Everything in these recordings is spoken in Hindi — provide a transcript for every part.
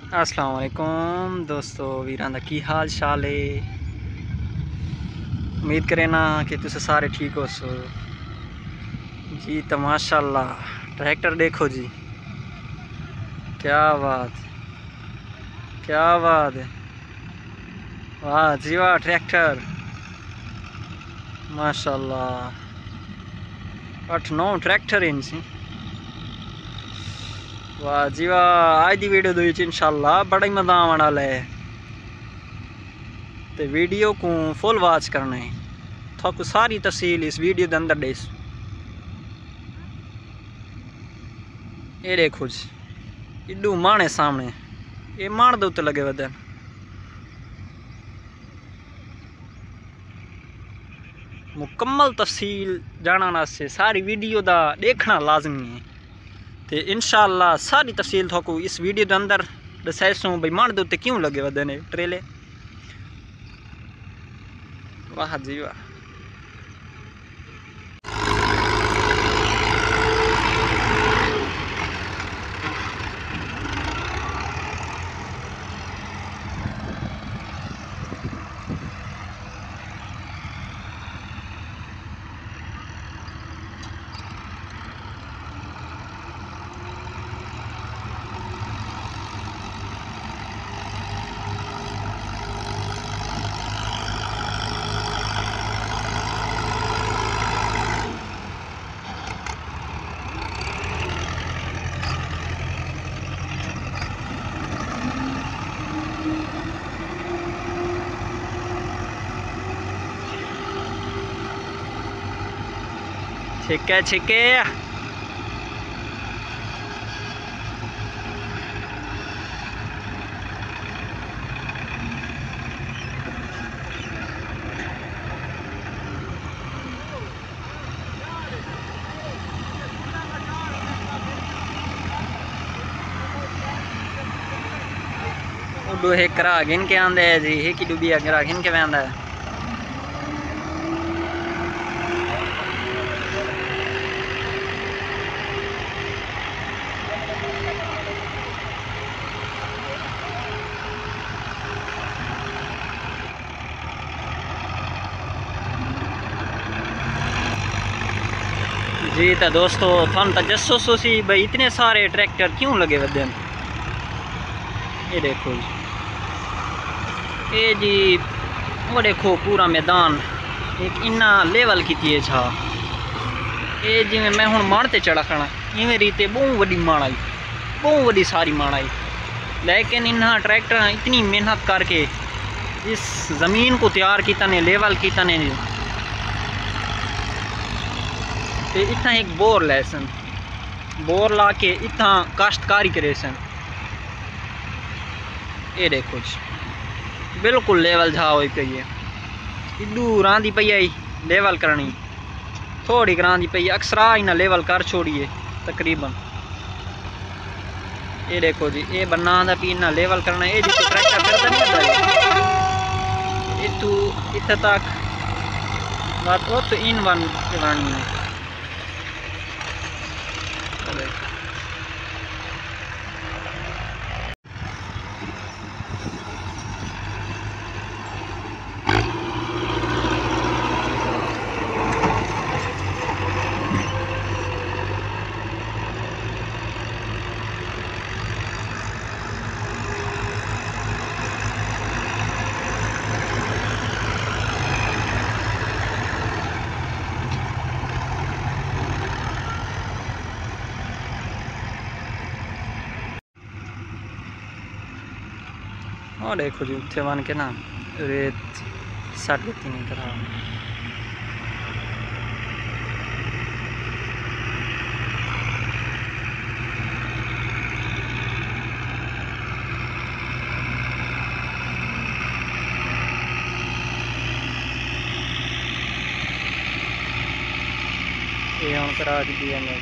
अस्सलाम वालेकुम दोस्तों वीरां दा की हाल चाल है। उम्मीद करें ना कि तुस सारे ठीक हो सो जी। तो माशाल्लाह ट्रैक्टर देखो जी, क्या बात क्या बात है। वाह जी वाह, ट्रैक्टर माशाल्लाह 8-9 ट्रैक्टर इन सी। वाह जी वाह, आज दी वीडियो दो इंशाल्लाह बड़ा ही मजा आने वाला है। तो वीडियो को फुल वॉच करना है, थोक सारी तफसील इस वीडियो के अंदर देस। ये देखो जी, इडू माने सामने ये मान दे उत्ते लगे वदन। मुकम्मल तफसील जानने वास्ते सारी वीडियो दा देखना लाजमी है। तो इंशाअल्लाह सारी तफसील थोको इस वीडियो के अंदर दसाइसूँ भाई मान दे उत्ते क्यों लगे वदन ट्रेले। वाह जी वाह। ठीक है उडू एक करा गिन के आंदे है जी, एक ही डूबी करा गिन के आंदा है। जी तो दोस्तों थान तजस्सुस सी भाई इतने सारे ट्रैक्टर क्यों लगे वदन। ये देखो जी, ये जी वो देखो पूरा मैदान एक इन्ना लेवल की छा। ये जिमें मैं हूँ माणते चढ़ा खड़ा इवें रीते बहुत वड्डी माण आई, बहुत वड्डी सारी माण आई। लेकिन इन्हां ट्रैक्टर इतनी मेहनत करके इस ज़मीन को तैयार किया ने, लेवल किया ने। ते इतना एक बोर लै सन, बोर ला के इतना काश्तकारी करे सन। ये देखो जी बिल्कुल लेवल जा हो पई है। इडू रांदी पई आई लेवल करनी, थोड़ी रांदी पई अक्सरा इन्हें लेवल कर छोड़िए तकरीबन। ये देखो जी, ये बन्ना दा पी इन्हें लेवल करना। ये जो ट्रैक्टर करता नहीं होता इतू इत्थे तक बात हो तो इन वन चलानी है। और देखो जी उत्थे बन के ना रेत सट देती नहीं करा। ये हम करा दी है।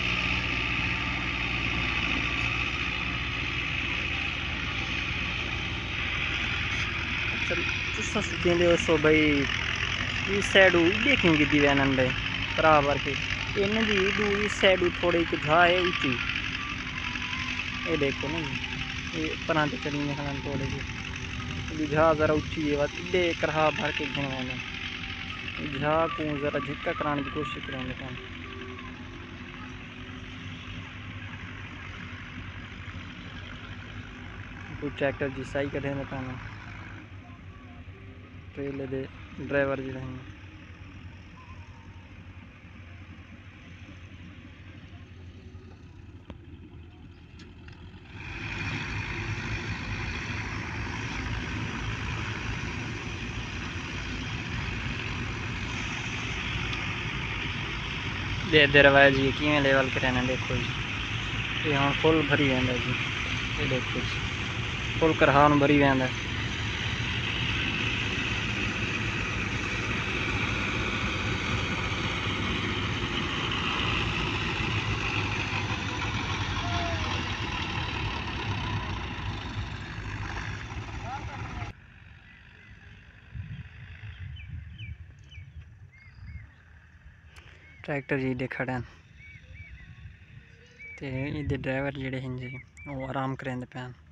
दोस्तों भाई इस साइड इडे क्यों की वैन बराबर के इन इस साइड थोड़ी घा है ऊँची। ये देखो ना ये पर चढ़ी निकलन थोड़े जी झा ज़रा उच्ची है इधे करहा भर के घिन वह झा को ज़रा झिक्का कराने की कोशिश करेंगे पान कोई ट्रैक्टर जी सही करें पान ट्रेले दे ड्राइवर जी रहेंगे दे रवाया जी किमें लेवल कराने देखो जी ये हम फुल भरी वेंदा जी ये देखो जी फुल करहान भरी वेंदा ट्रैक्टर जी दे खड़े ते इधर ड्राइवर जेड़े हैं जी वो आराम करेंदे पैन